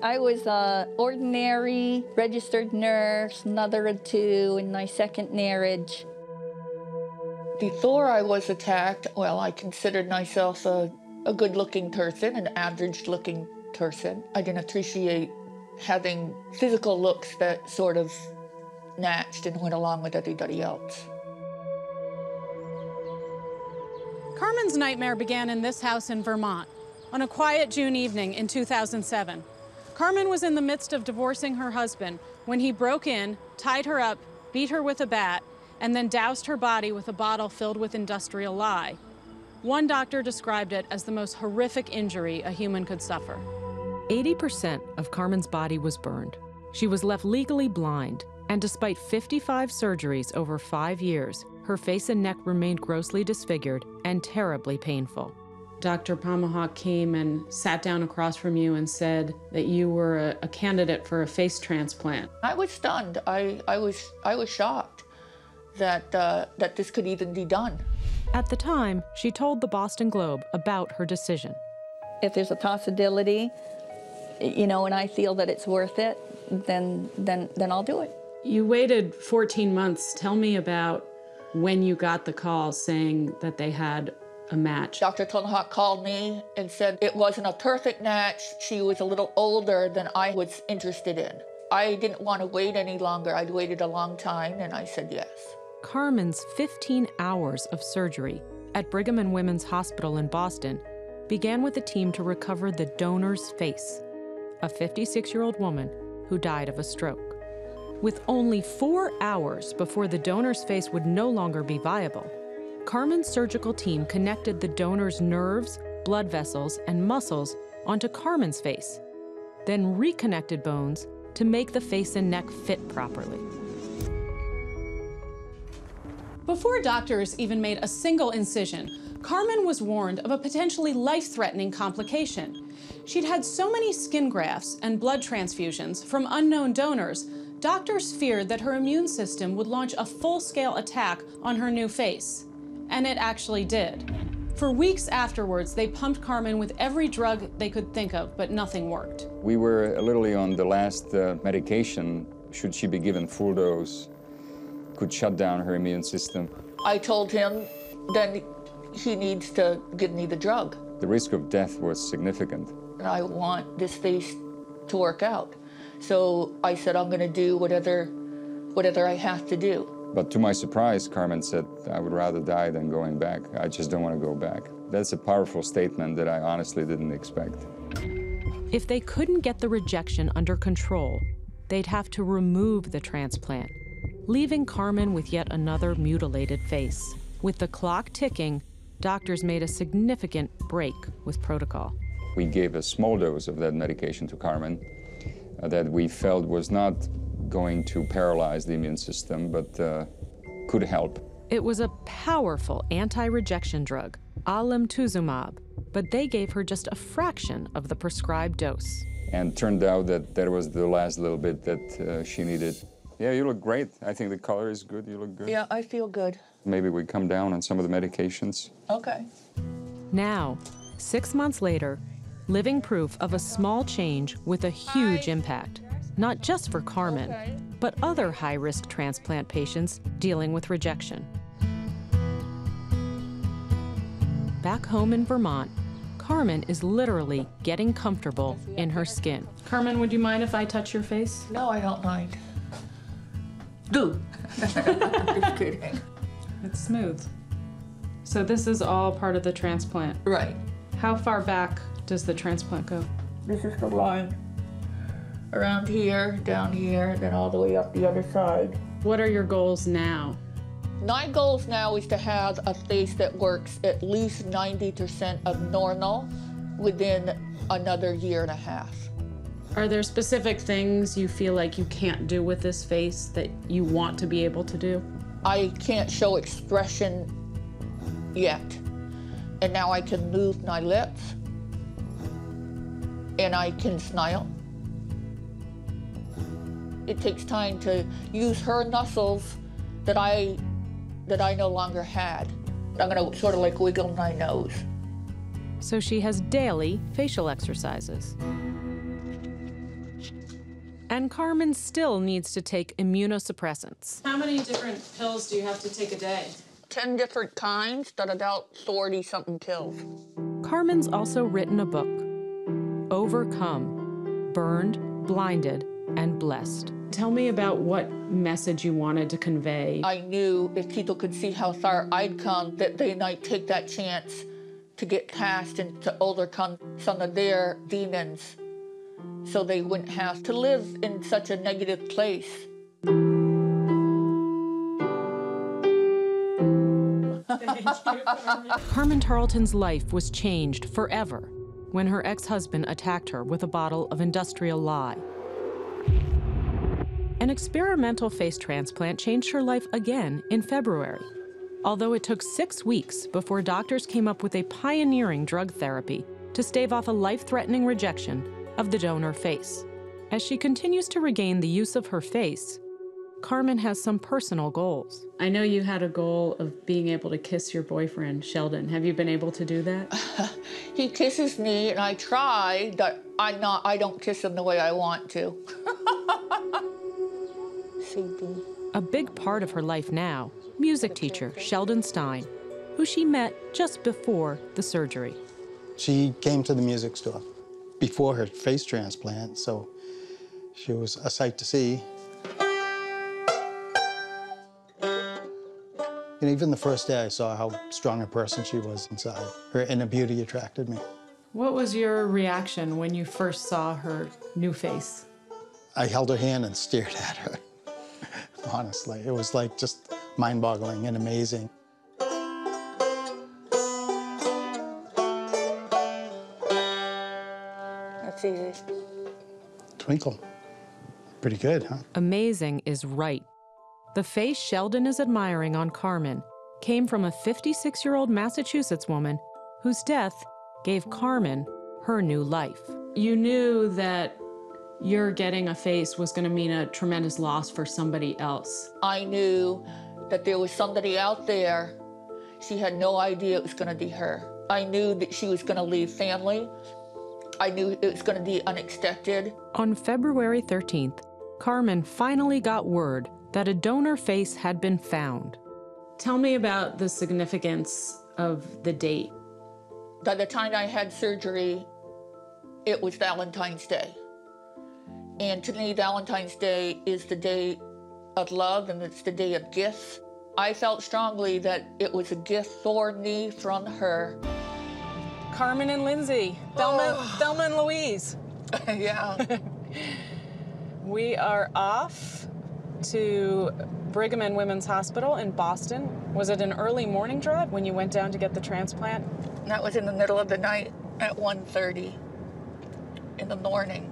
I was an ordinary registered nurse, mother of two in my second marriage. Before I was attacked, well, I considered myself a good-looking person, an average-looking person. I didn't appreciate having physical looks that sort of matched and went along with everybody else. Carmen's nightmare began in this house in Vermont on a quiet June evening in 2007. Carmen was in the midst of divorcing her husband when he broke in, tied her up, beat her with a bat, and then doused her body with a bottle filled with industrial lye. One doctor described it as the most horrific injury a human could suffer. 80% of Carmen's body was burned. She was left legally blind, and despite 55 surgeries over 5 years, her face and neck remained grossly disfigured and terribly painful. Dr. Pomahawk came and sat down across from you and said that you were a candidate for a face transplant. I was stunned. I was shocked that this could even be done. At the time, she told the Boston Globe about her decision. If there's a possibility, you know, and I feel that it's worth it, then I'll do it. You waited 14 months. Tell me about when you got the call saying that they had a match. Dr. Tomahawk called me and said it wasn't a perfect match. She was a little older than I was interested in. I didn't want to wait any longer. I'd waited a long time, and I said yes. Carmen's 15 hours of surgery at Brigham and Women's Hospital in Boston began with a team to recover the donor's face, a 56-year-old woman who died of a stroke. With only 4 hours before the donor's face would no longer be viable, Carmen's surgical team connected the donor's nerves, blood vessels, and muscles onto Carmen's face, then reconnected bones to make the face and neck fit properly. Before doctors even made a single incision, Carmen was warned of a potentially life-threatening complication. She'd had so many skin grafts and blood transfusions from unknown donors, doctors feared that her immune system would launch a full-scale attack on her new face. And it actually did. For weeks afterwards, they pumped Carmen with every drug they could think of, but nothing worked. We were literally on the last medication. Should she be given full dose, could shut down her immune system. I told him then he needs to give me the drug. The risk of death was significant. And I want this face to work out. So I said, I'm going to do whatever I have to do. But to my surprise, Carmen said, I would rather die than going back. I just don't want to go back. That's a powerful statement that I honestly didn't expect. If they couldn't get the rejection under control, they'd have to remove the transplant, leaving Carmen with yet another mutilated face. With the clock ticking, doctors made a significant break with protocol. We gave a small dose of that medication to Carmen that we felt was not going to paralyze the immune system, but could help. It was a powerful anti-rejection drug, alemtuzumab, but they gave her just a fraction of the prescribed dose. And turned out that was the last little bit that she needed. Yeah, you look great. I think the color is good. You look good. Yeah, I feel good. Maybe we come down on some of the medications. Okay. Now, 6 months later, living proof of a small change with a huge impact, not just for Carmen, but other high-risk transplant patients dealing with rejection. Back home in Vermont, Carmen is literally getting comfortable in her skin. Carmen, would you mind if I touch your face? No, I don't mind. Do. Just kidding. It's smooth. So this is all part of the transplant? Right. How far back does the transplant go? This is the line. Around here, down here, then all the way up the other side. What are your goals now? My goals now is to have a face that works at least 90% of normal within another year and a half. Are there specific things you feel like you can't do with this face that you want to be able to do? I can't show expression yet. And now I can move my lips and I can smile. It takes time to use her muscles that I no longer had. I'm gonna sort of like wiggle my nose. So she has daily facial exercises. And Carmen still needs to take immunosuppressants. How many different pills do you have to take a day? 10 different kinds, that about 40-something pills. Carmen's also written a book, Overcome, Burned, Blinded, and Blessed. Tell me about what message you wanted to convey. I knew if people could see how far I'd come, that they might take that chance to get past and to overcome some of their demons, so they wouldn't have to live in such a negative place. Carmen Tarleton's life was changed forever when her ex-husband attacked her with a bottle of industrial lye. An experimental face transplant changed her life again in February, although it took 6 weeks before doctors came up with a pioneering drug therapy to stave off a life-threatening rejection of the donor face. As she continues to regain the use of her face, Carmen has some personal goals. I know you had a goal of being able to kiss your boyfriend, Sheldon. Have you been able to do that? He kisses me, and I try, but I don't kiss him the way I want to. CB. A big part of her life now, music teacher Sheldon Stein, who she met just before the surgery. She came to the music store before her face transplant, so she was a sight to see. And even the first day I saw how strong a person she was inside, her inner beauty attracted me. What was your reaction when you first saw her new face? I held her hand and stared at her. Honestly, it was like just mind-boggling and amazing. That's easy. Twinkle. Pretty good, huh? Amazing is right. The face Sheldon is admiring on Carmen came from a 56-year-old Massachusetts woman whose death gave Carmen her new life. You knew that your getting a face was going to mean a tremendous loss for somebody else. I knew that there was somebody out there. She had no idea it was going to be her. I knew that she was going to leave family. I knew it was going to be unexpected. On February 13th, Carmen finally got word that a donor face had been found. Tell me about the significance of the date. By the time I had surgery, it was Valentine's Day. And to me, Valentine's Day is the day of love, and it's the day of gifts. I felt strongly that it was a gift for me from her. Carmen and Lindsay, Thelma and Louise. Yeah. We are off to Brigham and Women's Hospital in Boston. Was it an early morning drive when you went down to get the transplant? That was in the middle of the night at 1:30 in the morning.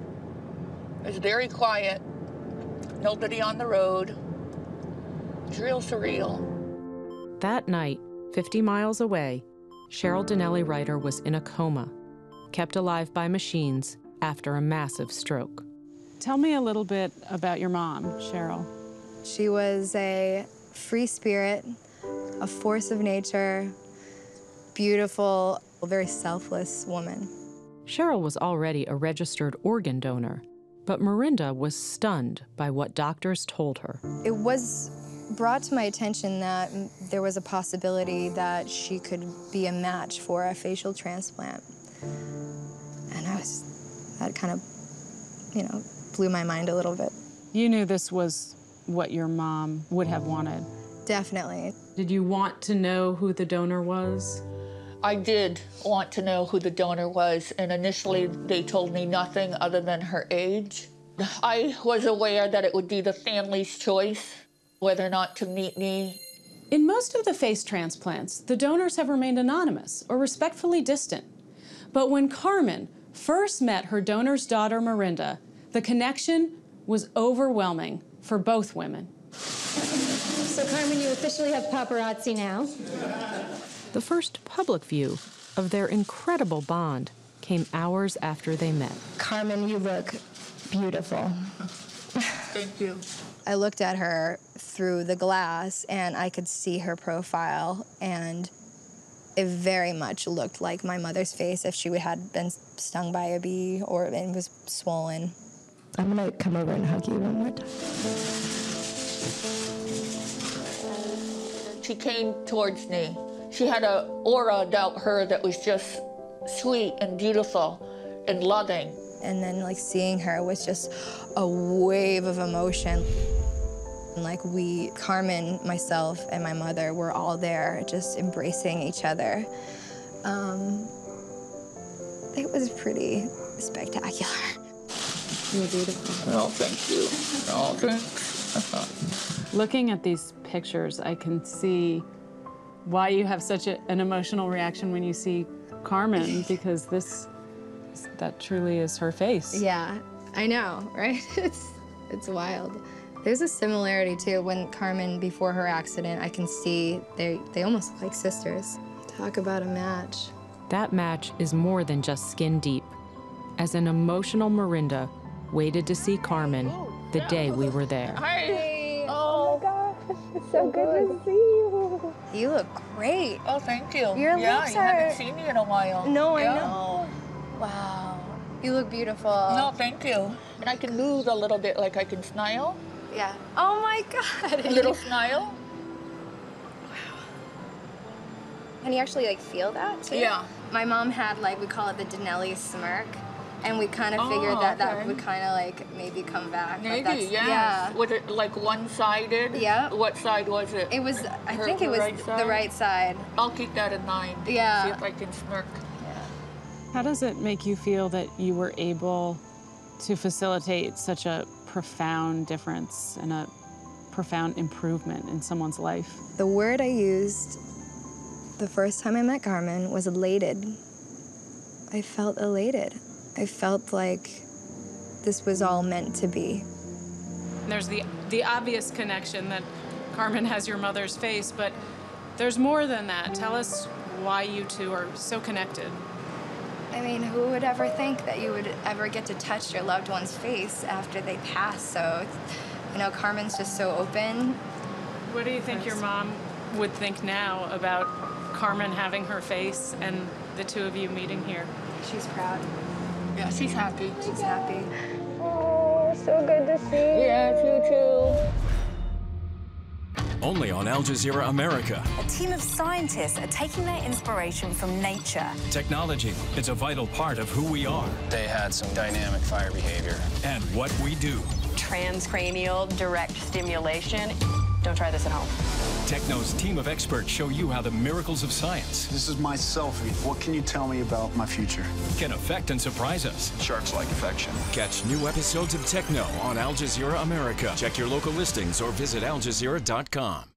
It was very quiet, nobody on the road. It was real surreal. That night, 50 miles away, Cheryl Donnelly Ryder was in a coma, kept alive by machines after a massive stroke. Tell me a little bit about your mom, Cheryl. She was a free spirit, a force of nature, beautiful, a very selfless woman. Cheryl was already a registered organ donor, but Marinda was stunned by what doctors told her. It was brought to my attention that there was a possibility that she could be a match for a facial transplant. And that kind of, blew my mind a little bit. You knew this was what your mom would have wanted. Definitely. Did you want to know who the donor was? I did want to know who the donor was, and initially they told me nothing other than her age. I was aware that it would be the family's choice whether or not to meet me. In most of the face transplants, the donors have remained anonymous or respectfully distant. But when Carmen first met her donor's daughter, Marinda, the connection was overwhelming for both women. So, Carmen, you officially have paparazzi now. The first public view of their incredible bond came hours after they met. Carmen, you look beautiful. Thank you. I looked at her through the glass, and I could see her profile, and it very much looked like my mother's face if she had been stung by a bee or it was swollen. I'm gonna come over and hug you one more time. She came towards me. She had an aura about her that was just sweet and beautiful and loving. And then like seeing her was just a wave of emotion. And like Carmen, myself, and my mother were all there just embracing each other. It was pretty spectacular. You're beautiful. Oh, thank you. Oh, thanks. Looking at these pictures, I can see why you have such an emotional reaction when you see Carmen, because that truly is her face. Yeah, I know, right? It's wild. There's a similarity too. When Carmen, before her accident, I can see they almost look like sisters. Talk about a match. That match is more than just skin deep. As an emotional Marinda waited to see Carmen the day we were there. Hi. Oh my gosh, it's so good to see you. You look great. Oh, thank you. Your lips I haven't seen you in a while. No, yeah. I know. Wow. You look beautiful. No, thank you. And I can move a little bit, like I can smile. Yeah. Oh my God. A little smile. Can you actually like feel that too? Yeah. My mom had like, we call it the Denelli smirk. And we kind of figured that would kind of like maybe come back. Maybe, yeah. Was it like one-sided? Yeah. What side was it? It was, I think it was the right side. I'll keep that in mind. Yeah. See if I can smirk. How does it make you feel that you were able to facilitate such a profound difference and a profound improvement in someone's life? The word I used the first time I met Carmen was elated. I felt elated. I felt like this was all meant to be. There's the obvious connection that Carmen has your mother's face, but there's more than that. Tell us why you two are so connected. I mean, who would ever think that you would ever get to touch your loved one's face after they pass? So, you know, Carmen's just so open. What do you think your mom would think now about Carmen having her face and the two of you meeting here? She's proud. Yeah, she's happy. She's happy. Oh, so good to see you. Yeah, you too. Only on Al Jazeera America. A team of scientists are taking their inspiration from nature. Technology is a vital part of who we are. They had some dynamic fire behavior. And what we do. Transcranial direct stimulation. Don't try this at home. TechKnow's team of experts show you how the miracles of science. This is my selfie. What can you tell me about my future? Can affect and surprise us. Sharks like affection. Catch new episodes of TechKnow on Al Jazeera America. Check your local listings or visit aljazeera.com.